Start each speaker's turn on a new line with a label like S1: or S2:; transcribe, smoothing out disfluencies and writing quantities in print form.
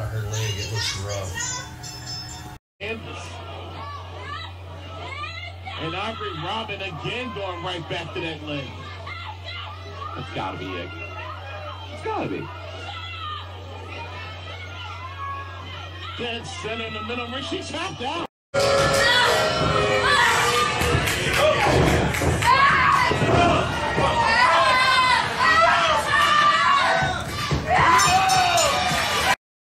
S1: her leg. It looks rough.
S2: And Aubrey Robin again going right back to that leg.
S3: That's gotta be it. It's gotta be.
S2: Dead center in the middle where she tapped out.